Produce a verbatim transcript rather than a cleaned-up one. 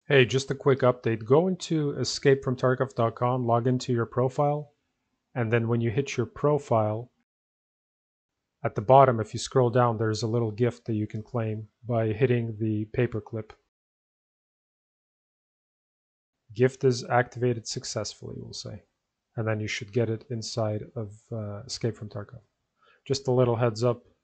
Hey, just a quick update. Go into escape from tarkov dot com, log into your profile, and then when you hit your profile, at the bottom, if you scroll down, there's a little gift that you can claim by hitting the paperclip. Gift is activated successfully, we'll say. And then you should get it inside of uh, Escape from Tarkov. Just a little heads up.